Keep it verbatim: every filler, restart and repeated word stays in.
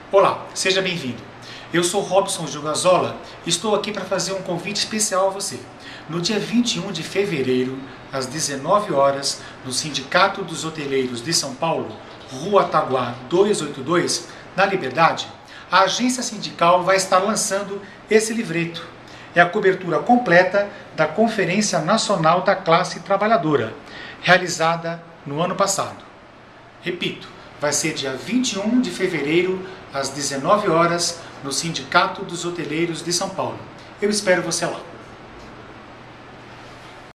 Olá, seja bem-vindo. Eu sou Robson Gilgazola e estou aqui para fazer um convite especial a você. No dia vinte e um de fevereiro, às dezenove horas, no Sindicato dos Hoteleiros de São Paulo, Rua Taguá duzentos e oitenta e dois, na Liberdade, a agência sindical vai estar lançando esse livreto. É a cobertura completa da Conferência Nacional da Classe Trabalhadora, realizada no ano passado. Repito, vai ser dia vinte e um de fevereiro, às dezenove horas, no Sindicato dos Hoteleiros de São Paulo. Eu espero você lá.